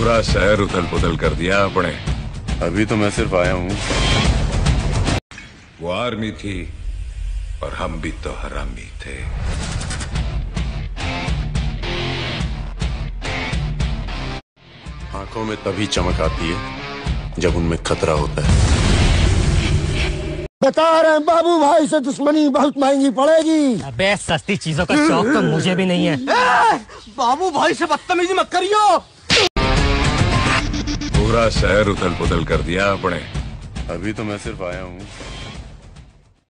पूरा शहर उथल पुथल कर दिया आपने। अभी तो मैं सिर्फ आया हूँ। वो आर्मी थी और हम भी तो हरामी थे। आंखों में तभी चमक आती है जब उनमें खतरा होता है। बता रहे हैं बाबू भाई से दुश्मनी बहुत महंगी पड़ेगी। अबे सस्ती चीजों का शौक तो मुझे भी नहीं है। बाबू भाई से बदतमीजी मत करियो। पूरा शहर उथल पुथल कर दिया आपने। अभी तो मैं सिर्फ आया हूँ।